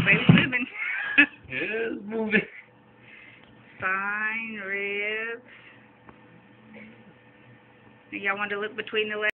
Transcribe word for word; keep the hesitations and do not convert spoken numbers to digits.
Baby's moving. Yeah, it's moving. Fine ribs. Y'all want to look between the legs?